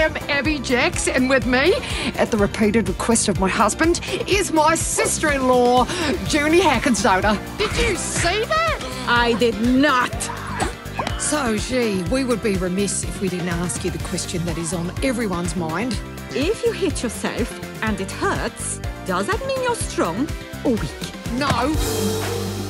am Abby Jacks, and with me, at the repeated request of my husband, is my sister-in-law, Junie Hackensoda. Did you see that? I did not. So, gee, we would be remiss if we didn't ask you the question that is on everyone's mind. If you hit yourself and it hurts, does that mean you're strong or weak? No,